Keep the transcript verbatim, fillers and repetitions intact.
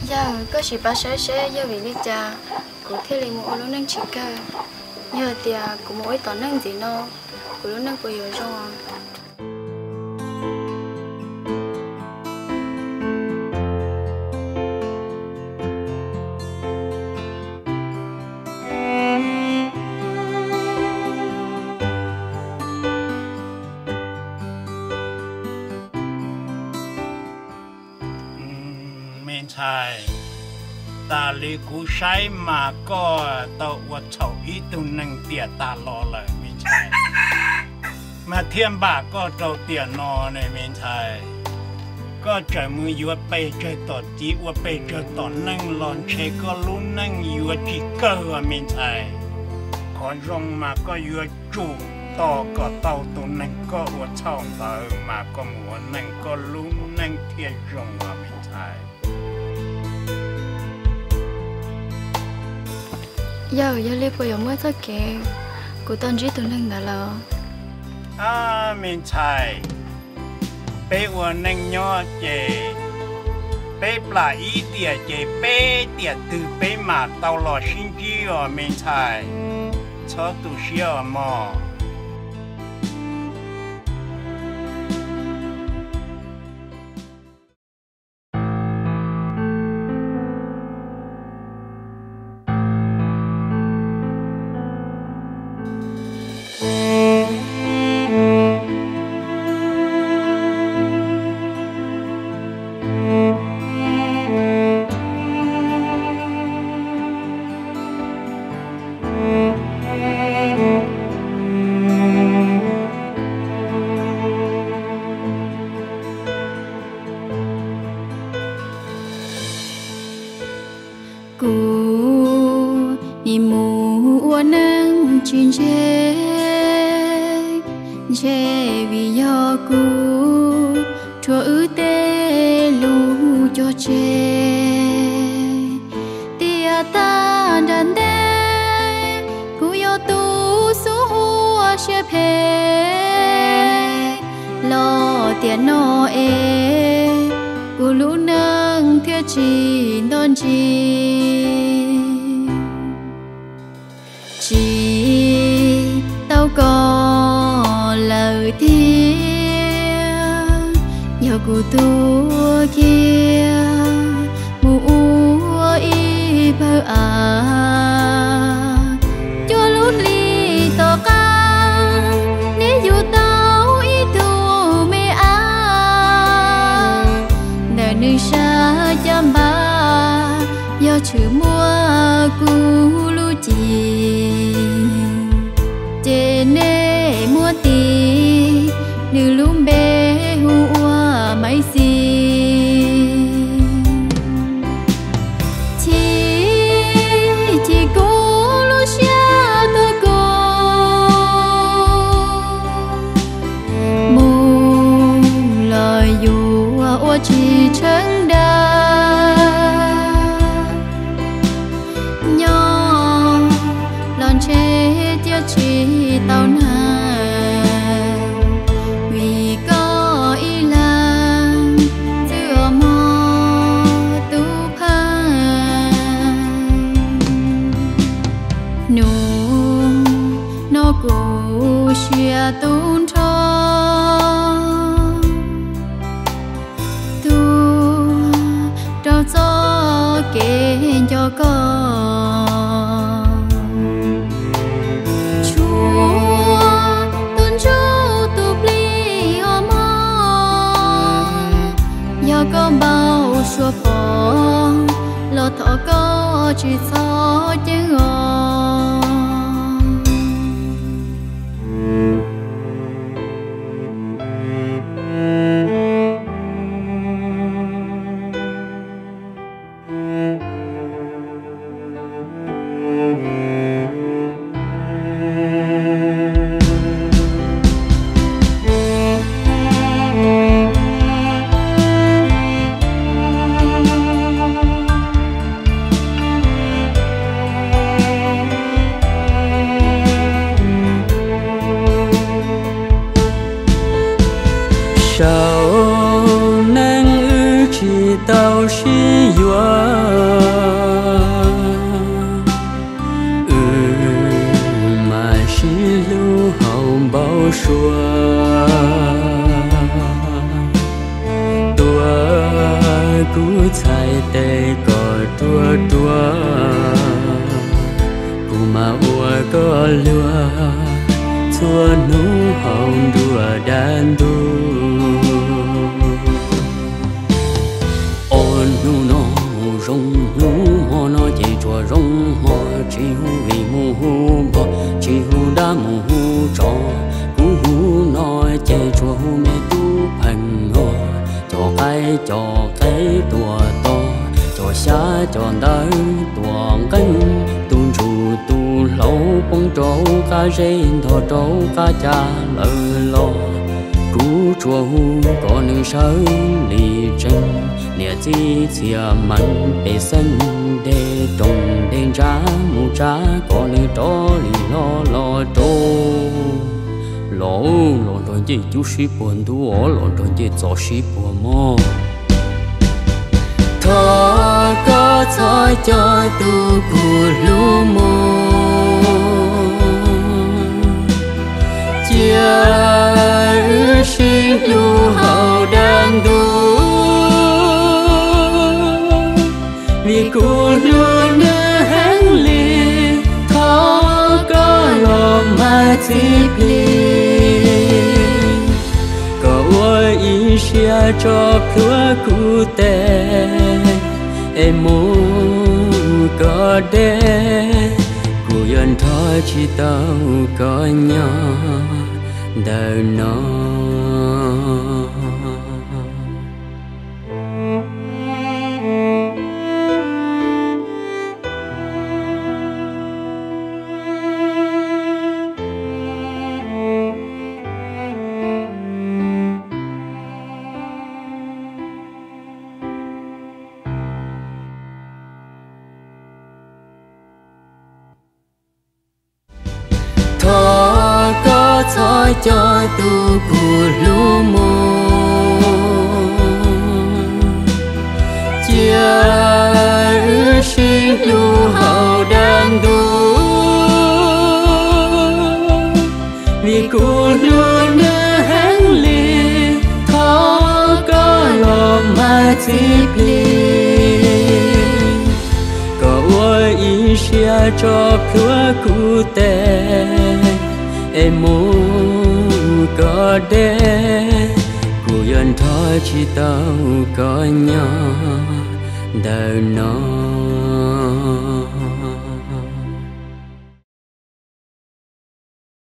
giờ có chỉ ba sẽ sẽ giờ vì lý cha của thế là một lúc năng chỉ cả giờ thì của mỗi tòa năng gì nó của lúc năng của hiểu rồi ใช่ตาลีกูใช้มาก็ตัววัดเฉาอีตุนึงเตียตาลอเลยไม่ใช่มาเทียมบาก็ตัวเตียนอเนี่ยไม่ใช่ก็จะมืออยู่ไปเจอต่อจีว่าไปเจอต่อนั่งหลอนเชก็รู้นั่งอยู่จีเกอร์ไม่ใช่ขอลงมาก็อยู่จูต่อก็เต่าตัวนั่งก็วัดเฉาเต่ามาก็หมัวนั่งก็รู้นั่งเทียจงว่าไม่ใช่ giờ giờ lấy bây giờ mới thắc kệ của tao chỉ tụi nâng đã lo à mình chạy bé uốn nâng nhỏ chè bé pla ý tiệt chè bé tiệt từ bé mà tao lo xin chi ở mình chạy cho tụi xíu mà tiền nó ê của lũ nâng theo chỉ đón chỉ chỉ tao có lời thiên nhờ của tôi kia mua y bơ à cho lũ ly to ca nếu dù tao y tu mê à đời nơi xa chăm ba do chữ mua cú lũ chỉ trên nê mua tì nữ lũ bê hùa mấy xì chỉ trắng đa nhỏ lon chế tiêu chỉ tao na vì có ý lang giữa mò tu phai nụ nó cố chia tôn cho cho kể cho con chúa tôn chúa tu pli ho mò nhờ con bao xua bỏ lo thọ có chỉ so tiếng ngon tao xí dọa ừ mà xí lưu hậu bao xua tua cú chạy tê cò tua tua cú mà ua có lúa xua nú hồng đùa đàn đu ôn nú nó rong nú ho nó chỉ chùa rong ho chỉ hu vì mu hu bò chỉ hu đá mu hu trò cú hu nói chỉ chùa hu mẹ tu phần ho cho cái cho cái tua to cho xa cho đỡ tua cánh tuôn trụ tu lâu bông trâu cá rên thọ trâu cá cha lỡ lo cú chùa hu có nương sớ lì chân nè chi chia mặn bề sân để trồng đen trá mu trá có nương tró lì lo lo trâu lỗ lỗ rồi chỉ chú sĩ buồn tu ở lỗ rồi chỉ cho sĩ buồn mò thọ có thọ cho tu buồn lu mò chia ư sinh lu hậu đan du vì cô luôn nỡ hán li thọ có lo mà chỉ chia cho cửa cụ tè em muốn có đê cụ yên thôi chỉ tao có nhau đời nó thọ cho tu buồn lu mô chia ư sinh lu hậu đan du vì cô luôn nỡ hán li thọ có lo mà chỉ có ôi ý chia cho cửa cụ tè em muốn có đê cụ yên thôi chỉ tao có nhau đời nó